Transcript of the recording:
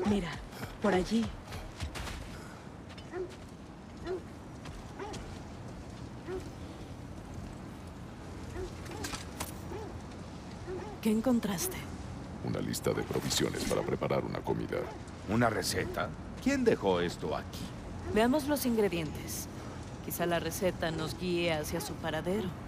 Mira, por allí. ¿Qué encontraste? Una lista de provisiones para preparar una comida. ¿Una receta? ¿Quién dejó esto aquí? Veamos los ingredientes. Quizá la receta nos guíe hacia su paradero.